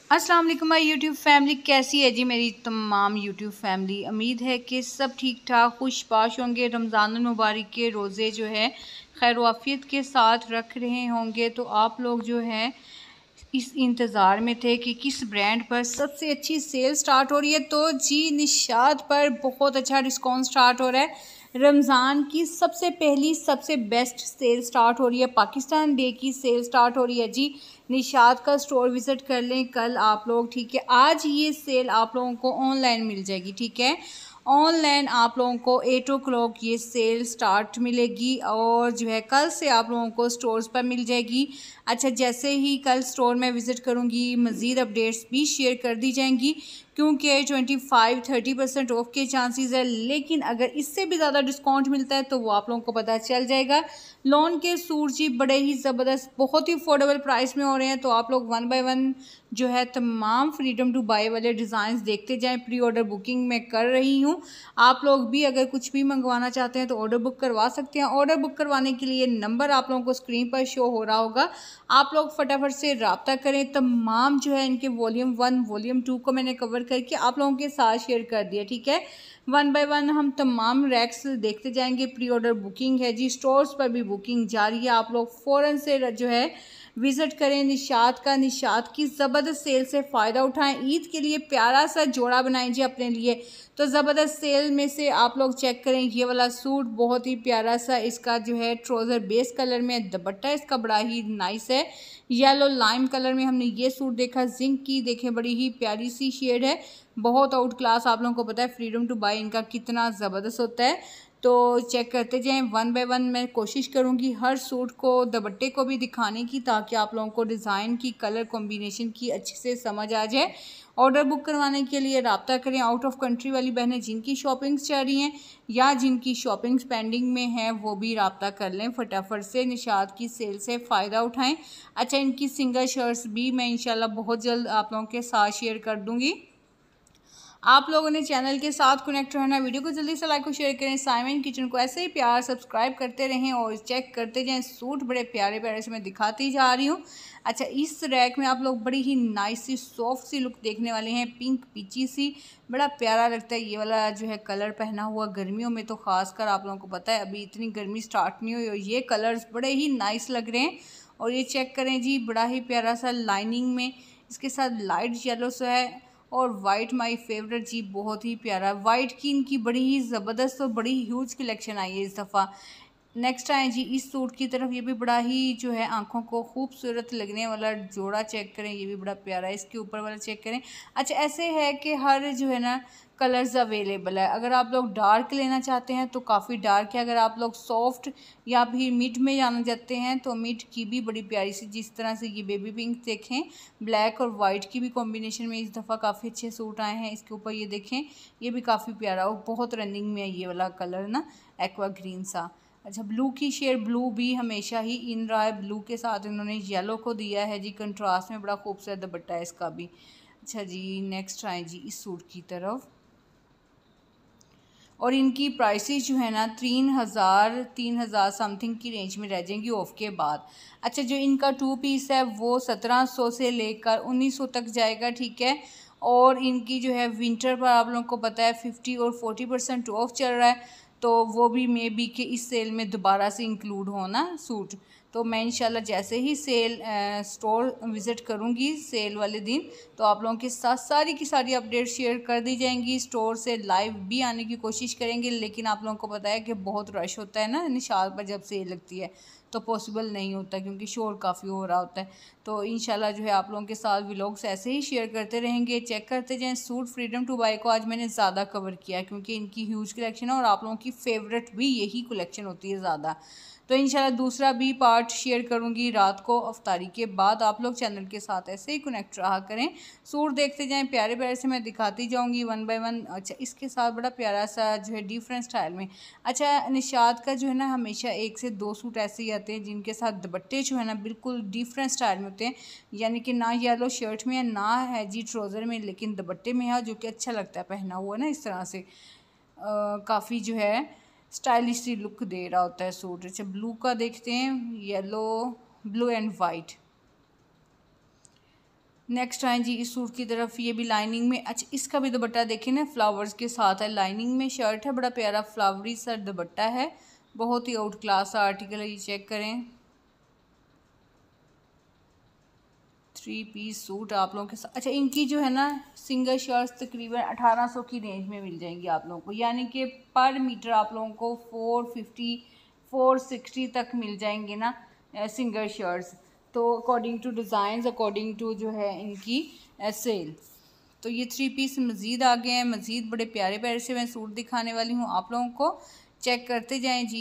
अस्सलाम वालेकुम my YouTube family. कैसी है जी मेरी तमाम यूट्यूब फैमिली। उम्मीद है कि सब ठीक ठाक खुशबाश होंगे। रमज़ानुल मुबारक के रोज़े जो है खैर वाफियत के साथ रख रहे होंगे। तो आप लोग जो है इस इंतज़ार में थे कि किस ब्रांड पर सबसे अच्छी सेल स्टार्ट हो रही है। तो जी निशात पर बहुत अच्छा डिस्काउंट स्टार्ट हो रहा है। रमज़ान की सबसे पहली सबसे बेस्ट सेल स्टार्ट हो रही है। पाकिस्तान डे की सेल स्टार्ट हो रही है जी। निशात का स्टोर विज़िट कर लें कल आप लोग, ठीक है। आज ये सेल आप लोगों को ऑनलाइन मिल जाएगी, ठीक है। ऑनलाइन आप लोगों को 8 o'clock ये सेल स्टार्ट मिलेगी और जो है कल से आप लोगों को स्टोर्स पर मिल जाएगी। अच्छा, जैसे ही कल स्टोर में विज़िट करूँगी मज़ीद अपडेट्स भी शेयर कर दी जाएंगी, क्योंकि 25-30% ऑफ के चांसेस है। लेकिन अगर इससे भी ज़्यादा डिस्काउंट मिलता है तो वो आप लोगों को पता चल जाएगा। लॉन के सूट जी बड़े ही ज़बरदस्त बहुत ही अफोर्डेबल प्राइस में हो रहे हैं। तो आप लोग 1 बाय 1 जो है तमाम फ्रीडम टू बाय वाले डिज़ाइंस देखते जाएं। प्री ऑर्डर बुकिंग मैं कर रही हूँ। आप लोग भी अगर कुछ भी मंगवाना चाहते हैं तो ऑर्डर बुक करवा सकते हैं। ऑर्डर बुक करवाने के लिए नंबर आप लोगों को स्क्रीन पर शो हो रहा होगा। आप लोग फटाफट से रब्ता करें। तमाम जो है इनके वॉल्यूम 1 वॉल्यूम 2 को मैंने कवर करके आप लोगों के साथ शेयर कर दिया, ठीक है। 1 बाय 1 हम तमाम रैक्स देखते जाएंगे। प्री ऑर्डर बुकिंग है जी, स्टोर्स पर भी बुकिंग जारी है। आप लोग फ़ौरन से जो है विज़िट करें निशात की ज़बरदस्त सेल से फ़ायदा उठाएं। ईद के लिए प्यारा सा जोड़ा बनाएं जी अपने लिए। तो ज़बरदस्त सेल में से आप लोग चेक करें ये वाला सूट बहुत ही प्यारा सा, इसका जो है ट्राउज़र बेस कलर में, दुपट्टा इसका बड़ा ही नाइस है। येलो लाइम कलर में हमने ये सूट देखा, जिंक की देखें बड़ी ही प्यारी सी शेड है, बहुत आउट क्लास। आप लोगों को पता है फ्रीडम टू बाय इनका कितना ज़बरदस्त होता है। तो चेक करते जाएं 1 बाय 1। मैं कोशिश करूंगी हर सूट को दुपट्टे को भी दिखाने की, ताकि आप लोगों को डिज़ाइन की कलर कॉम्बिनेशन की अच्छे से समझ आ जाए। ऑर्डर बुक करवाने के लिए रब्ता करें। आउट ऑफ कंट्री वाली बहनें जिनकी शॉपिंग्स चल रही हैं या जिनकी शॉपिंग्स पेंडिंग में हैं वो भी रब्ता कर लें फटाफट से। निशात की सेल से फ़ायदा उठाएं। अच्छा, इनकी सिंगल शर्ट्स भी मैं इंशाल्लाह बहुत जल्द आप लोगों के साथ शेयर कर दूँगी। आप लोगों ने चैनल के साथ कनेक्ट रहना। वीडियो को जल्दी से लाइक और शेयर करें। साइमन किचन को ऐसे ही प्यार सब्सक्राइब करते रहें और चेक करते जाएं। सूट बड़े प्यारे प्यारे से मैं दिखाती जा रही हूँ। अच्छा, इस रैक में आप लोग बड़ी ही नाइस सी सॉफ्ट सी लुक देखने वाले हैं। पिंक पीची सी बड़ा प्यारा लगता है ये वाला जो है कलर पहना हुआ। गर्मियों में तो ख़ासकर आप लोगों को पता है अभी इतनी गर्मी स्टार्ट नहीं हुई और ये कलर्स बड़े ही नाइस लग रहे हैं। और ये चेक करें जी, बड़ा ही प्यारा सा लाइनिंग में इसके साथ लाइट येलो सा है और वाइट माय फेवरेट जी, बहुत ही प्यारा। वाइट की इनकी बड़ी ही ज़बरदस्त और बड़ी ह्यूज कलेक्शन आई है इस दफ़ा। नेक्स्ट आए जी इस सूट की तरफ। ये भी बड़ा ही जो है आंखों को खूबसूरत लगने वाला जोड़ा चेक करें, ये भी बड़ा प्यारा है। इसके ऊपर वाला चेक करें। अच्छा, ऐसे है कि हर जो है ना कलर्स अवेलेबल है। अगर आप लोग डार्क लेना चाहते हैं तो काफ़ी डार्क है। अगर आप लोग सॉफ्ट या फिर मिड में जाना चाहते हैं तो मिड की भी बड़ी प्यारी सी, जिस तरह से ये बेबी पिंक देखें, ब्लैक और वाइट की भी कॉम्बिनेशन में इस दफ़ा काफ़ी अच्छे सूट आए हैं। इसके ऊपर ये देखें, ये भी काफ़ी प्यारा और बहुत रनिंग में है ये वाला कलर ना, एक्वा ग्रीन सा। अच्छा, ब्लू की शेड, ब्लू भी हमेशा ही इन रहा है। ब्लू के साथ इन्होंने येलो को दिया है जी कंट्रास्ट में, बड़ा खूबसूरत दुपट्टा है इसका भी। अच्छा जी, नेक्स्ट आए जी इस सूट की तरफ। और इनकी प्राइसेस जो है ना 3,000 समथिंग की रेंज में रह जाएंगी ऑफ के बाद। अच्छा, जो इनका 2 पीस है वो 1700 से लेकर 1900 तक जाएगा, ठीक है। और इनकी जो है विंटर पर आप लोगों को पता है 50 और 40% ऑफ चल रहा है। तो वो भी मे बी कि इस सेल में दोबारा से इंक्लूड होना सूट। तो मैं इंशाल्लाह जैसे ही सेल स्टोर विज़िट करूँगी सेल वाले दिन तो आप लोगों के साथ सारी की सारी अपडेट शेयर कर दी जाएंगी। स्टोर से लाइव भी आने की कोशिश करेंगे, लेकिन आप लोगों को पता है कि बहुत रश होता है ना निशात पर जब सेल लगती है, तो पॉसिबल नहीं होता क्योंकि शोर काफ़ी हो रहा होता है। तो इंशाल्लाह जो है आप लोगों के साथ व्लॉग्स ऐसे ही शेयर करते रहेंगे। चेक करते जाएं। सूट फ्रीडम टू बाय को आज मैंने ज़्यादा कवर किया क्योंकि इनकी ह्यूज कलेक्शन है और आप लोगों की फेवरेट भी यही कलेक्शन होती है ज़्यादा। तो इंशाल्लाह दूसरा भी पार्ट शेयर करूंगी रात को अफ्तारी के बाद। आप लोग चैनल के साथ ऐसे ही कनेक्ट रहा करें। सूट देखते जाएं, प्यारे प्यारे से मैं दिखाती जाऊंगी 1 बाय 1। अच्छा, इसके साथ बड़ा प्यारा सा जो है डिफरेंट स्टाइल में। अच्छा, निशात का जो है ना हमेशा 1 से 2 सूट ऐसे ही आते हैं जिनके साथ दुपट्टे जो है ना बिल्कुल डिफरेंट स्टाइल में होते हैं, यानी कि ना येलो शर्ट में है ना है जी ट्राउज़र में, लेकिन दुपट्टे में है जो कि अच्छा लगता है पहना हुआ ना इस तरह से। काफ़ी जो है स्टाइलिश सी लुक दे रहा होता है सूट। अच्छा, ब्लू का देखते हैं, yellow, blue and white. Next आए जी इस सूट की तरफ, ये भी लाइनिंग में। अच्छा इसका भी दुपट्टा देखें ना, फ्लावर्स के साथ है, लाइनिंग में शर्ट है, बड़ा प्यारा फ्लावरी सा दुपट्टा है, बहुत ही आउट क्लास आर्टिकल है, ये चेक करें। 3 पीस सूट आप लोगों के साथ। अच्छा इनकी जो है ना सिंगल शर्ट्स तकरीबन 1800 की रेंज में मिल जाएंगी आप लोगों को, यानी कि पर मीटर आप लोगों को 450 460 तक मिल जाएंगे ना सिंगल शर्ट्स। तो according to design, according to जो है इनकी सेल। तो ये 3 पीस मज़ीद आ गए हैं, मज़ीद बड़े प्यारे प्यारे से मैं सूट दिखाने वाली हूँ आप लोगों को, चेक करते जाएँ जी।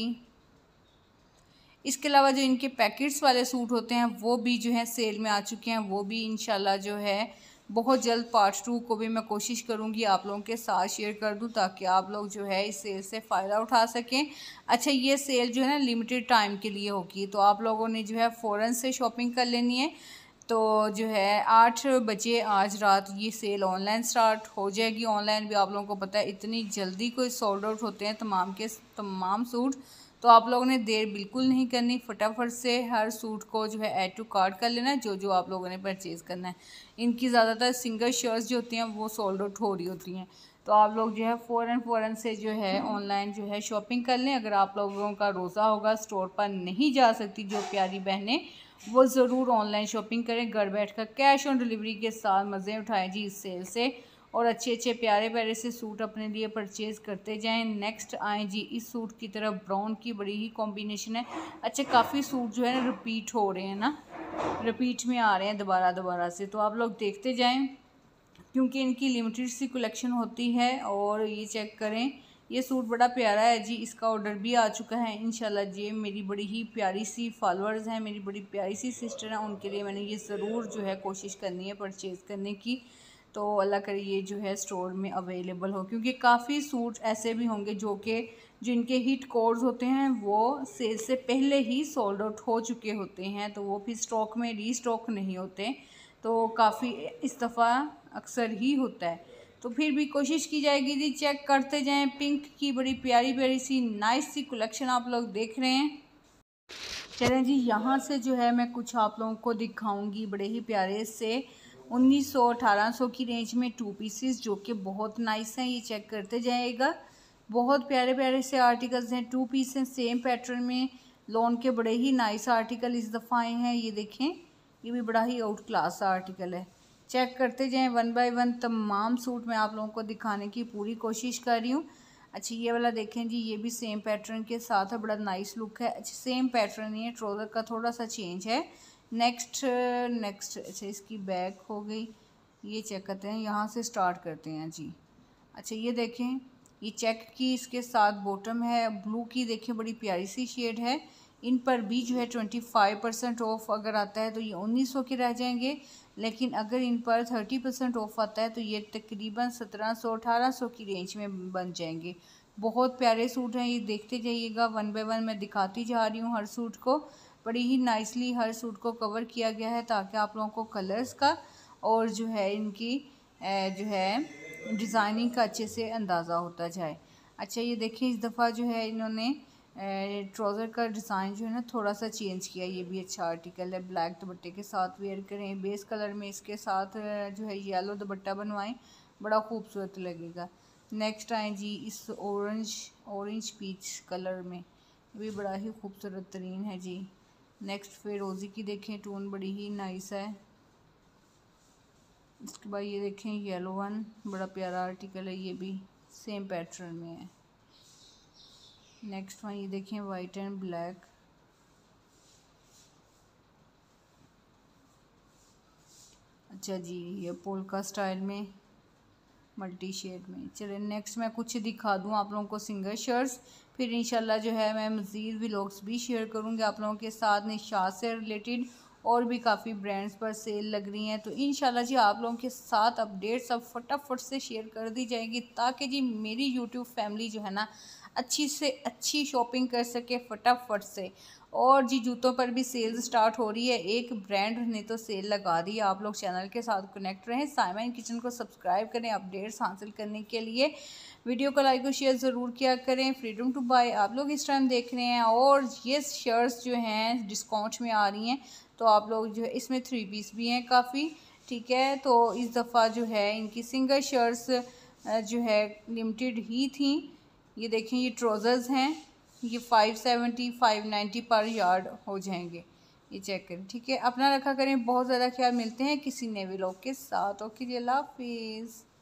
इसके अलावा जो इनके पैकेट्स वाले सूट होते हैं वो भी जो है सेल में आ चुके हैं, वो भी इंशाल्लाह जो है बहुत जल्द पार्ट 2 को भी मैं कोशिश करूंगी आप लोगों के साथ शेयर कर दूं, ताकि आप लोग जो है इस सेल से फ़ायदा उठा सकें। अच्छा ये सेल जो है ना लिमिटेड टाइम के लिए होगी, तो आप लोगों ने जो है फ़ौरन से शॉपिंग कर लेनी है। तो जो है 8 बजे आज रात ये सेल ऑनलाइन स्टार्ट हो जाएगी। ऑनलाइन भी आप लोगों को पता है इतनी जल्दी कोई सोल्ड आउट होते हैं तमाम के तमाम सूट, तो आप लोगों ने देर बिल्कुल नहीं करनी, फटाफट से हर सूट को जो है ऐड टू कार्ट कर लेना जो जो आप लोगों ने परचेज़ करना है। इनकी ज़्यादातर सिंगल शर्ट्स जो होती हैं वो सोल्ड आउट हो रही होती हैं, तो आप लोग जो है फ़ौरन से जो है ऑनलाइन जो है शॉपिंग कर लें। अगर आप लोगों का रोज़ा होगा, स्टोर पर नहीं जा सकती जो प्यारी बहनें, वो ज़रूर ऑनलाइन शॉपिंग करें, घर बैठकर कैश ऑन डिलीवरी के साथ मज़े उठाएं जी इस सेल से, और अच्छे अच्छे प्यारे प्यारे से सूट अपने लिए परचेज़ करते जाएं। नेक्स्ट आए जी इस सूट की तरफ, ब्राउन की बड़ी ही कॉम्बिनेशन है। अच्छा काफ़ी सूट जो है ना रिपीट हो रहे हैं ना, रिपीट में आ रहे हैं दोबारा से, तो आप लोग देखते जाएं क्योंकि इनकी लिमिटेड सी कलेक्शन होती है। और ये चेक करें, ये सूट बड़ा प्यारा है जी, इसका ऑर्डर भी आ चुका है इंशाल्लाह जी। मेरी बड़ी ही प्यारी सी फॉलोअर्स हैं, मेरी बड़ी प्यारी सी सिस्टर हैं, उनके लिए मैंने ये ज़रूर जो है कोशिश करनी है परचेज़ करने की। तो अल्लाह करे ये जो है स्टोर में अवेलेबल हो, क्योंकि काफ़ी सूट ऐसे भी होंगे जो जिनके हिट कोड्स होते हैं वो सेल से पहले ही सोल्ड आउट हो चुके होते हैं, तो वो फिर स्टॉक में रीस्टॉक नहीं होते, तो काफ़ी इस दफ़ा अक्सर ही होता है। तो फिर भी कोशिश की जाएगी जी, चेक करते जाएं। पिंक की बड़ी प्यारी प्यारी सी नाइस सी कलेक्शन आप लोग देख रहे हैं। चलें जी यहाँ से जो है मैं कुछ आप लोगों को दिखाऊंगी बड़े ही प्यारे से 1900-1800 की रेंज में 2 पीसेस जो कि बहुत नाइस हैं, ये चेक करते जाएगा। बहुत प्यारे प्यारे से आर्टिकल्स हैं, 2 पीस हैं सेम पैटर्न में, लॉन के बड़े ही नाइस आर्टिकल इस दफ़ा आए हैं। ये देखें, ये भी बड़ा ही आउट क्लास आर्टिकल है, चेक करते जाएं। 1 बाय 1 तमाम सूट मैं आप लोगों को दिखाने की पूरी कोशिश कर रही हूँ। अच्छा ये वाला देखें जी, ये भी सेम पैटर्न के साथ है, बड़ा नाइस लुक है। अच्छा सेम पैटर्न ही है, ट्राउज़र का थोड़ा सा चेंज है। नेक्स्ट अच्छा इसकी बैक हो गई, ये चेक करते हैं, यहाँ से स्टार्ट करते हैं जी। अच्छा ये देखें, ये चेक की इसके साथ बॉटम है, ब्लू की देखें बड़ी प्यारी सी शेड है। इन पर भी जो है 25% ऑफ अगर आता है तो ये 1900 के रह जाएंगे, लेकिन अगर इन पर 30% ऑफ आता है तो ये तकरीबन 1700-1800 की रेंज में बन जाएंगे। बहुत प्यारे सूट हैं, ये देखते जाइएगा। 1 बाय 1 मैं दिखाती जा रही हूँ हर सूट को, बड़ी ही नाइसली हर सूट को कवर किया गया है ताकि आप लोगों को कलर्स का और जो है इनकी जो है डिज़ाइनिंग का अच्छे से अंदाज़ा होता जाए। अच्छा ये देखिए, इस दफ़ा जो है इन्होंने ट्राउज़र का डिज़ाइन जो है ना थोड़ा सा चेंज किया, ये भी अच्छा आर्टिकल है। ब्लैक दुपट्टे के साथ वेयर करें, बेस कलर में इसके साथ जो है येलो दुपट्टा बनवाएं, बड़ा खूबसूरत लगेगा। नेक्स्ट आए जी इस ऑरेंज पीच कलर में, भी बड़ा ही खूबसूरत तरीन है जी। नेक्स्ट फिरोज़ी की देखें, टोन बड़ी ही नाइस है। इसके बाद ये देखें येलो वन, बड़ा प्यारा आर्टिकल है, ये भी सेम पैटर्न में है। नेक्स्ट वन ये देखें वाइट एंड ब्लैक, अच्छा जी ये पोल्का स्टाइल में मल्टी शेड में। चलिए नेक्स्ट मैं कुछ दिखा दूँ आप लोगों को सिंगल शर्ट्स, फिर इंशाल्लाह जो है मैं मज़ीद व्लॉग्स भी शेयर करूँगी आप लोगों के साथ। निशात से रिलेटेड और भी काफ़ी ब्रांड्स पर सेल लग रही हैं, तो इंशाल्लाह जी आप लोगों के साथ अपडेट्स अब फटाफट से शेयर कर दी जाएगी, ताकि जी मेरी यूट्यूब फैमिली जो है ना अच्छी से अच्छी शॉपिंग कर सके फटाफट से। और जी जूतों पर भी सेल स्टार्ट हो रही है, एक ब्रांड ने तो सेल लगा दी है। आप लोग चैनल के साथ कनेक्ट रहें, साइमन किचन को सब्सक्राइब करें अपडेट्स हासिल करने के लिए। वीडियो को लाइक और शेयर ज़रूर किया करें। फ्रीडम टू बाय आप लोग इस टाइम देख रहे हैं, और ये शर्ट्स जो हैं डिस्काउंट में आ रही हैं, तो आप लोग जो है इसमें 3 पीस भी हैं काफ़ी, ठीक है। तो इस दफ़ा जो है इनकी सिंगल शर्ट्स जो है लिमिटेड ही थी। ये देखें, ये ट्राउज़र्स हैं, ये 570 590 पर यार्ड हो जाएंगे। ये चेक करें, ठीक है। अपना रखा करें बहुत ज़्यादा ख्याल। मिलते हैं किसी नए व्लॉग के साथ। ओके जी, अल्लाह हाफिज़।